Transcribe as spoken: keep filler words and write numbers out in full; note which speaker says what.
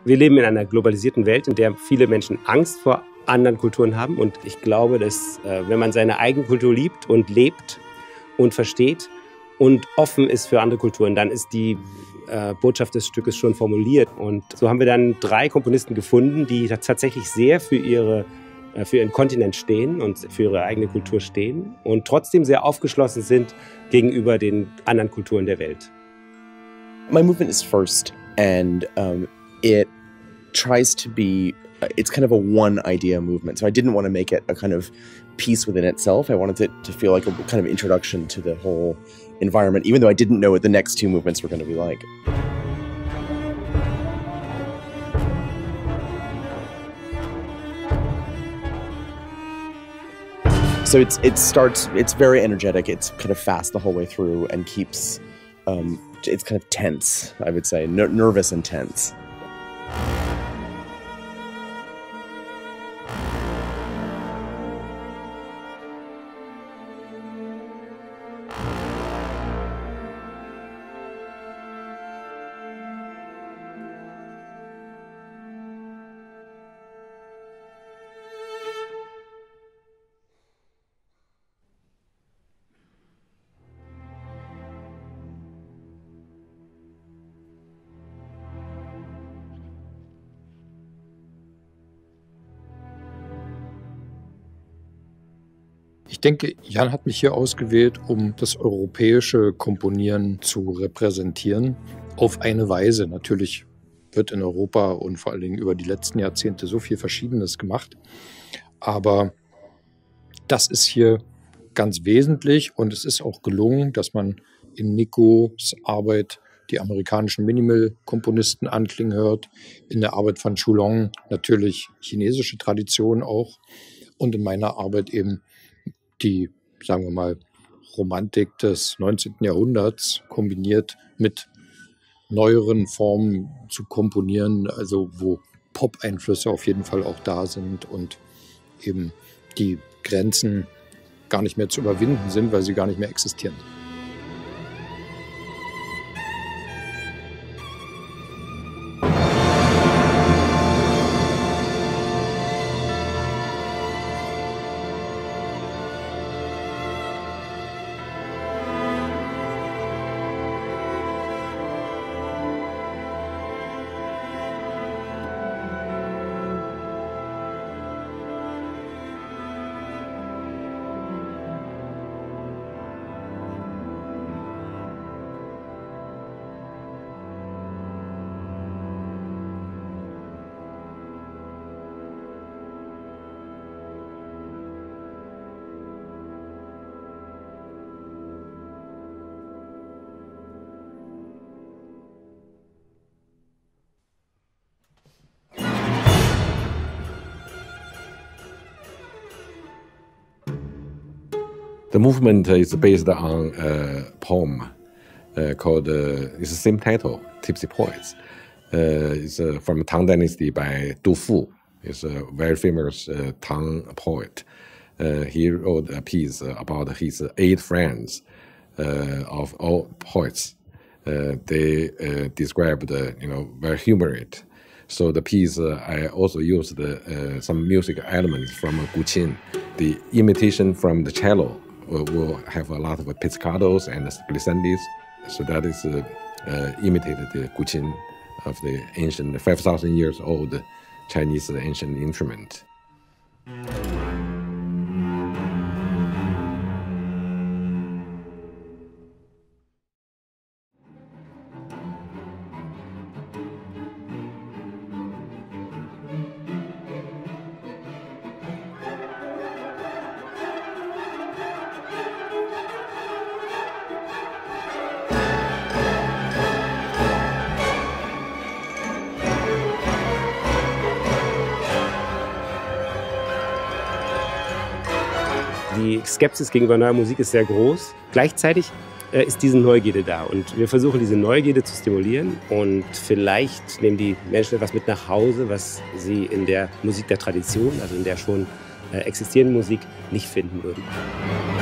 Speaker 1: Wir leben in einer globalisierten Welt, in der viele Menschen Angst vor anderen Kulturen haben. Und ich glaube, dass wenn man seine eigene Kultur liebt und lebt und versteht und offen ist für andere Kulturen, dann ist die äh, Botschaft des Stückes schon formuliert. Und so haben wir dann drei Komponisten gefunden, die tatsächlich sehr für, ihre, äh, für ihren Kontinent stehen und für ihre eigene Kultur stehen und trotzdem sehr aufgeschlossen sind gegenüber den anderen Kulturen der Welt.
Speaker 2: My movement is first, and um, it tries to be, it's kind of a one idea movement. So I didn't want to make it a kind of piece within itself. I wanted it to feel like a kind of introduction to the whole environment, even though I didn't know what the next two movements were going to be like. So it's, it starts, it's very energetic, it's kind of fast the whole way through and keeps, um, it's kind of tense, I would say, Ner nervous and tense.
Speaker 3: Ich denke, Jan hat mich hier ausgewählt, um das europäische Komponieren zu repräsentieren. Auf eine Weise. Natürlich wird in Europa und vor allen Dingen über die letzten Jahrzehnte so viel Verschiedenes gemacht. Aber das ist hier ganz wesentlich und es ist auch gelungen, dass man in Nicos Arbeit die amerikanischen Minimal-Komponisten anklingen hört, in der Arbeit von Zhou Long natürlich chinesische Tradition auch und in meiner Arbeit eben die, sagen wir mal, Romantik des neunzehnten Jahrhunderts kombiniert mit neueren Formen zu komponieren, also wo Pop-Einflüsse auf jeden Fall auch da sind und eben die Grenzen gar nicht mehr zu überwinden sind, weil sie gar nicht mehr existieren.
Speaker 4: The movement is based on a poem uh, called, uh, it's the same title, Tipsy Poets. Uh, it's uh, from Tang Dynasty by Du Fu. He's a very famous uh, Tang poet. Uh, he wrote a piece about his eight friends uh, of all poets. Uh, they uh, described, uh, you know, very humorous. So the piece, uh, I also used uh, some music elements from uh, Guqin. The imitation from the cello will, will have a lot of pizzicatos and glissandes. So that is uh, uh, imitated the Guqin of the ancient, five thousand years old Chinese ancient instrument.
Speaker 1: Die Skepsis gegenüber neuer Musik ist sehr groß. Gleichzeitig äh, ist diese Neugierde da. Und wir versuchen, diese Neugierde zu stimulieren. Und vielleicht nehmen die Menschen etwas mit nach Hause, was sie in der Musik der Tradition, also in der schon äh, existierenden Musik, nicht finden würden.